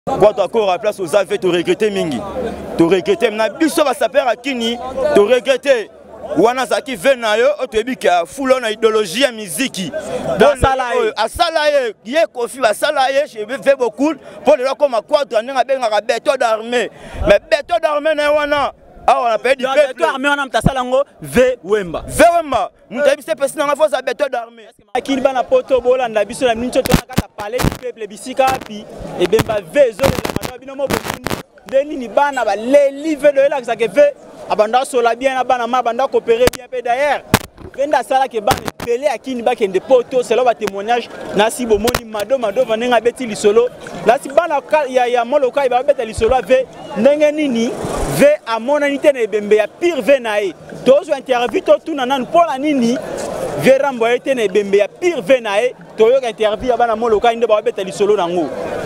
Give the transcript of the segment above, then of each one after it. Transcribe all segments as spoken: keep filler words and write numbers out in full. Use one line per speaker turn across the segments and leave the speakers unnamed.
Quand encore à place aux affaires, tu regrettes mingi. Tu regrettes na biso ba saper akini, tu regrettes. Wana zaki venayo, tu ebi ka full on idéologie à musique. Dans salaye, à salaye, yé kofi à salaye, je vais beaucoup pour les comme à quoi tu as nga benga béton d'armée. Mais béton d'armée na wana. Ah, on a payé du peuple. Béton d'armée on a mta salango V Wemba. V Wemba. Nous t'avons se passer dans la force à béton d'armée. Akini bana poto bola na biso na mincho to na parler du peuple bisika pi et ben ba V zo na binomo boni. Deni ni bana ba les livres de là que ça que fait abanda sola bien abana ma banda coopérer bien peu d'ailleurs. Venda sala ke bana pelé akini ba kende poto c'est là ba témoignage na si bomoni mado mado vanenga beti lisolo. Là si bana ya ya moloka ba beti lisolo ave ndenge nini ve a monanité na bembe ya pire ve nae. Tozo interview to tuna nan pola nini ve rambo ete na bembe ya pire ve nae. Toyo interview bana moloka inde ba beti lisolo nango.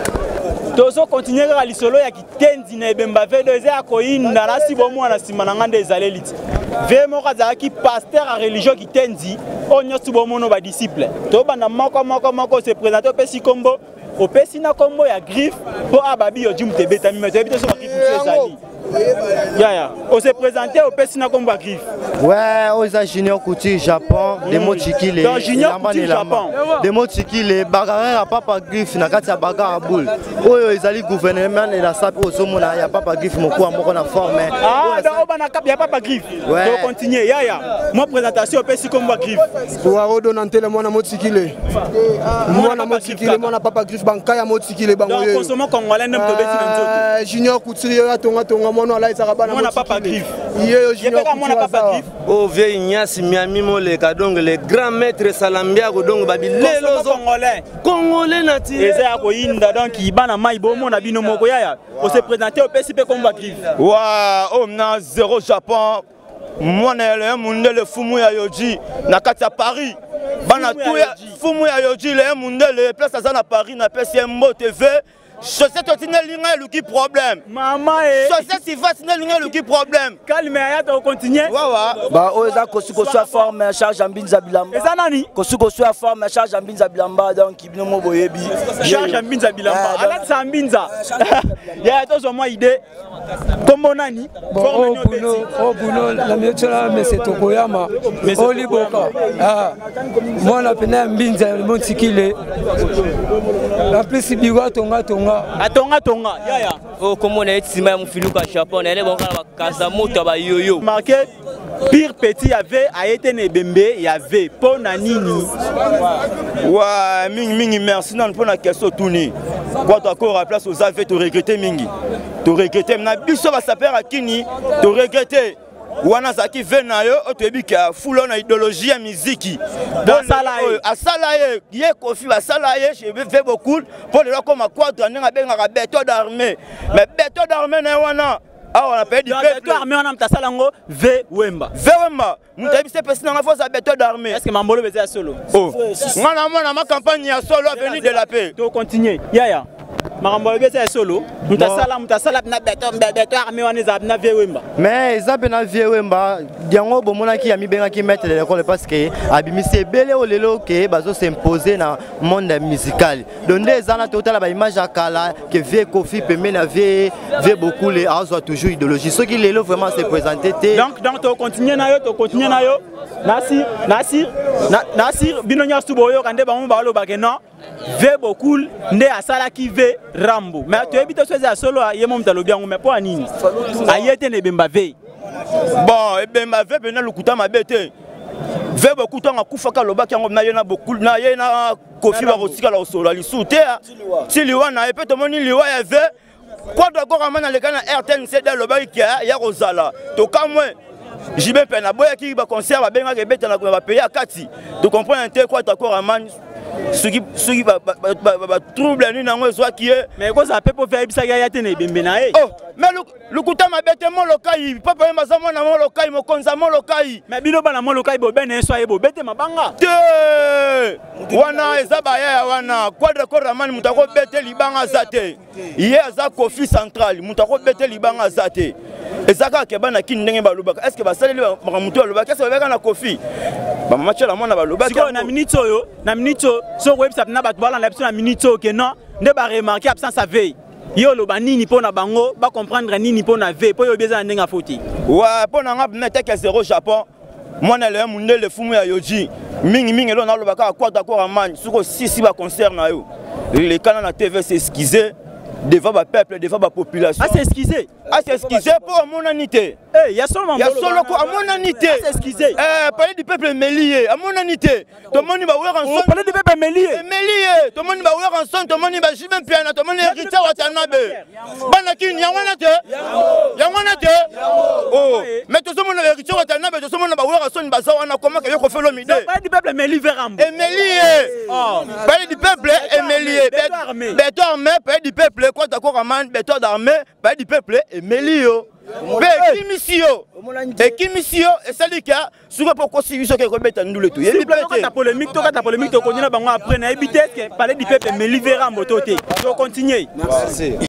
Tozo continuer à l'isolo ya kitendi na ebemba ve deux ya koinda na si bomo na sima na ngande ezaleliti ve mo kaza ki pasteur a religion kitendi onyo si bomo no ba disciple to bana moko moko moko se présenter pesi kombo o pesi na kombo ya griffe po ababi yo jumte beta mi meto bito so ba griffe ezali ya ya on se présenter au pesi na kombo ya griffe
ouais oza Junior Couture Japon des mots chikile
dans Junior Couture Japon
des mots chikile bagarre à papa griffe na kati ya bagarre boule oyo ezali gouvernement et la sape ozomona ya papa griffe moko moko na forme
ah donc on a cap ya papa griffe donc continuer ya ya moi présentation au pesi kombo ya griffe
pour redonner le mona motikile mona motikile mona papa griffe banka ya motikile bango
donc consommons congolais nem to beti na nzoto
Junior Couture ya tonga tonga mona la isaka bana
mona papa griffe
yo Junior Couture
oh vieille Ignace Miami Moleka donc les grands maîtres Salambia donc babi lelo
congolais
congolais nati
eza ko inda donc ibana mai bomo na bino moko yaya on se présenter au P C P comme griffe wa oh na zéro Japon moi na le monde le fumu ya yoji na kati ya Paris bana tout ya fumu ya yoji le monde le place à na Paris na P C M T V Société Tine Linga le qui problème. Maman et Société va Tine Linga le qui problème. Calme ya to continuer. Wa wa.
Ba o eza kosuko soit forme charge ambinza bilamba.
Eza nani?
Kosuko soit forme charge ambinza bilamba donc ibino mo boyebi.
Charge ambinza bilamba. Ala sa ambinza. Ya to so moi idée. Kombo nani?
Bon o buno o buno la miochola mese tokoyama. Oli boka. Ah. Mona pena ambinza montikile. La plus biwa tonga tonga
atonga tonga ya ya
oh comment on est sima ya mufiluka Japon elle bon kala kaza moto ba yoyo
marqué pire petit avait a été ne bembe y avait pona nini wa mingi mingi merci non pour la question tourner quand encore à place aux avait tu regretter mingi tu regretter na biso ba saper akini tu regretter wana zaki venayo otebi ka full on idéologie à musique dans salaye à salaye yé kofi à salaye je vais beaucoup pour les comme à quoi tu as benga béton d'armée mais béton d'armée na wana ah on a payé du peuple béton d'armée on a mta salango V Wemba V Wemba nous t'avons se passer dans la force à béton d'armée est-ce que Mambolo bezia solo oh ngana mona ma campagne ya solo avenue de la paix to continuer ya ya Marambolo bezia solo mutasala mutasala na béton béton armée on est na V Wemba
mais ça ben na V Wemba diango bomona ki ami benga ki mettre l'école parce que abimise belé o lelo ke bazo s'imposer na monde musical donc des ana total ba image akala que V Kofi pemé na V V beaucoup les azo toujours idéologie ce qui lelo vraiment se présenter
donc donc to continuer na yo to continuer na yo Nasir Nasir Nasir binonya stuboyo kande ba mo ba lo ba ke non V beaucoup nde asala ki V Rambo mais tu habite choisir solo ye mo mtalo biango mais pour nini ayete ne bemba V bon et bemba V bena lukuta mabete V beaucoup tanga kufaka lobaki yango na yena beaucoup na yena Kofi ba kotika la solo li soute ti liwa na epe to moni liwa ya V quoi d'accord amana le kana R T N C de lobaki ya rozala to kamwe jibe pena boya ki ba concert ba benga ke beta na ba payer akati to comprendre un quoi d'accord amana ce qui ce qui va trouble ni nango soit qui est mais quoi ça peut pas faire bisa ya tene bembe na e oh mais le kuta mabete mo lokai papa maza mona mo lokai mo konza mo lokai mais bino bana mo lokai bo bene so ye bo bete mabanga te wana ezaba ya wana quadre corps amani mutako bete libanga zate ye za Kofi central mutako bete libanga zate ezaka ke bana kin ndenge ba lobaka est-ce que ba saleli ba mutu lobaka est-ce que ba na Kofi ba mama chela mona ba lobaka na minute oyo na minute so website na ba bala na na minute oyo ke non nde ba remarquer absence à veille
yo loba nini pona bango ba comprendre nini pona ve po yo beza ndenga foti
wa pona nga meteke zéro Japon mwana le mundele fumu ya yoji mingi mingi lo na loba ka kwa d'accord amani suko sisi ba concert na yo les canaux na T V c'est esquisé devant le peuple, devant la population.
Ah, c'est esquisé.
Ah, c'est esquisé pour mon anité.
Eh, il y a seulement
Il y a seulement quoi à mon anité.
Ah, c'est esquisé.
Eh, parler du peuple mélié, à mon anité. Tout le monde va voir ensemble.
Parler du peuple mélié.
Mélié. Tout le monde va voir ensemble. Tout le monde va jouer même piano. Tout le monde est héritier de Watanabe. Banakin, Yawanate. Yawanate. Oh, mais tout le monde est héritier de Watanabe. Tout le monde va voir ensemble. On a comment qu'il y a fait l'homme.
Parler du peuple mélié vers un.
Et mélié. Parler du peuple est mélié. Béton armé, parler du peuple. Quoi d'accord, Aman, béton d'armée, parler du peuple est mélié. Et qui misio et qui misio et ça dit que sur pourquoi si ils sont que mettre nous le tout il y a
ta polémique toi ta polémique to connait bango après na éviter que parler du peuple mais libérer en moto te. Je continue. Merci.